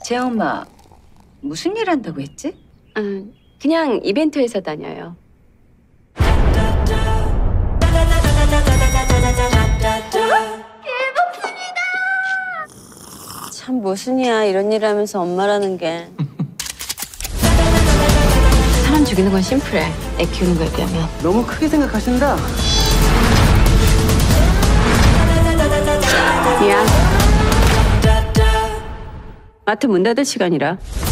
제 엄마 무슨 일 한다고 했지? 그냥 이벤트 회사 다녀요. 참 모순이야, 이런 일 하면서 엄마라는 게. 사람 죽이는 건 심플해, 애 키우는 거에 비하면. 너무 크게 생각하신다. 미안. 마트 문 닫을 시간이라.